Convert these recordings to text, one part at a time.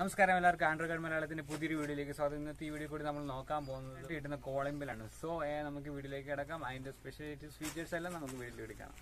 നമസ്കാരം എല്ലാവർക്കും ആൻഡ്രോയിഡ് മലയാളത്തിന്റെ പുതിയൊരു വീഡിയോയിലേക്ക് സ്വാഗതം. ഇന്നത്തെ ഈ വീഡിയോ കൂടി നമ്മൾ നോക്കാൻ പോകുന്നത് കിട്ടുന്ന കോളിംഗ് ബെല്ലാണ്. സോ നമുക്ക് വീഡിയോയിലേക്ക് കിടക്കാം. അതിന്റെ സ്പെഷ്യാലിറ്റീസ് ഫീച്ചേഴ്സ് എല്ലാം നമുക്ക് വീഡിയോയിൽ എടുക്കാം.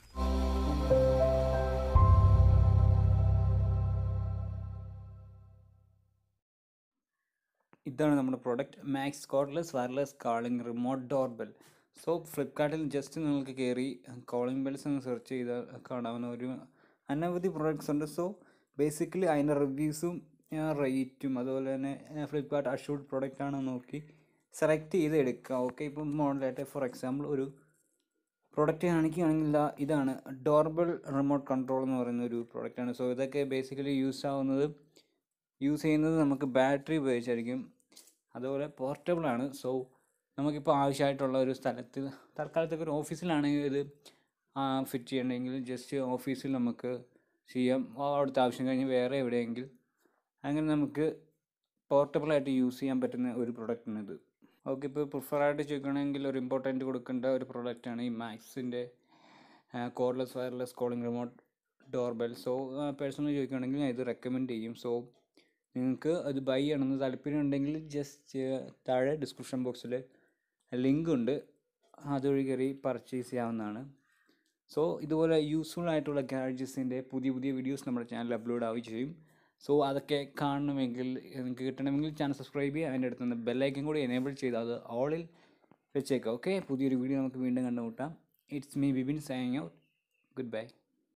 ഇതാണ് നമ്മുടെ product, Max cordless wireless calling remote door bell. So ഫ്ലിപ്കാർട്ടിൽ ജസ്റ്റ് നിങ്ങൾക്ക് കയറി കോളിംഗ് ബെൽസ് എന്ന് സെർച്ച് ചെയ്താൽ കാണാവുന്ന ഒരു അനവധി പ്രോഡക്ട്സ് ഉണ്ട്. സോ ബേസിക്കലി അതിൻ്റെ റിവ്യൂസും റേറ്റും അതുപോലെ തന്നെ ഫ്ലിപ്കാർട്ട് അഷ്യൂർഡ് പ്രോഡക്റ്റ് ആണെന്ന് നോക്കി സെലക്ട് ചെയ്ത് എടുക്കുക. ഓക്കെ, ഇപ്പം മോഡലായിട്ട് ഫോർ എക്സാമ്പിൾ ഒരു പ്രോഡക്റ്റ് കാണിക്കുകയാണെങ്കിൽ ഇതാണ് ഡോർബെൽ റിമോട്ട് കൺട്രോൾ എന്ന് പറയുന്ന ഒരു പ്രോഡക്റ്റാണ്. സോ ഇതൊക്കെ ബേസിക്കലി യൂസ് ചെയ്യുന്നത് നമുക്ക് ബാറ്ററി ഉപയോഗിച്ചായിരിക്കും. അതുപോലെ പോർട്ടബിളാണ്. സോ നമുക്കിപ്പോൾ ആവശ്യമായിട്ടുള്ള ഒരു സ്ഥലത്ത് തൽക്കാലത്തൊക്കെ ഒരു ഓഫീസിലാണെങ്കിൽ ഇത് ഫിറ്റ് ചെയ്യണമെങ്കിൽ ജസ്റ്റ് ഓഫീസിൽ നമുക്ക് ചെയ്യാം. അവിടുത്തെ ആവശ്യം കഴിഞ്ഞ് വേറെ എവിടെയെങ്കിൽ അങ്ങനെ നമുക്ക് പോർട്ടബിളായിട്ട് യൂസ് ചെയ്യാൻ പറ്റുന്ന ഒരു പ്രൊഡക്റ്റാണിത്. ഓക്കെ, ഇപ്പോൾ പ്രിഫറായിട്ട് ചോദിക്കണമെങ്കിൽ ഒരു ഇമ്പോർട്ടൻറ്റ് കൊടുക്കേണ്ട ഒരു പ്രൊഡക്റ്റാണ് ഈ മാക്സിൻ്റെ cordless wireless calling remote doorbell. So personally ചോദിക്കുകയാണെങ്കിൽ ഞാൻ ഇത് റെക്കമെൻഡ് ചെയ്യും. സോ നിങ്ങൾക്ക് അത് ബൈ ചെയ്യണമെന്ന് താല്പര്യം ഉണ്ടെങ്കിൽ ജസ്റ്റ് താഴെ ഡിസ്ക്രിപ്ഷൻ ബോക്സിൽ ലിങ്ക് ഉണ്ട്, അതുവഴി കയറി പർച്ചേസ് ചെയ്യാവുന്നതാണ്. സോ ഇതുപോലെ യൂസ്ഫുൾ ആയിട്ടുള്ള ഗാഡ്ജറ്റ്സിൻ്റെ പുതിയ വീഡിയോസ് നമ്മുടെ ചാനൽ അപ്ലോഡ് ആവുകയും ചെയ്യും. സോ അതൊക്കെ കാണണമെങ്കിൽ നിങ്ങൾക്ക് കിട്ടണമെങ്കിൽ ചാനൽ സബ്സ്ക്രൈബ് ചെയ്യുക. അതിൻ്റെ അടുത്ത് നിന്ന് ബെല്ലൈക്കൻ കൂടി എനേബിൾ ചെയ്ത് അത് ഓളിൽ വെച്ചേക്കാം. ഓക്കെ, പുതിയൊരു വീഡിയോ നമുക്ക് വീണ്ടും കണ്ടുമുട്ടാം. It's me Bibin signing out. Good bye.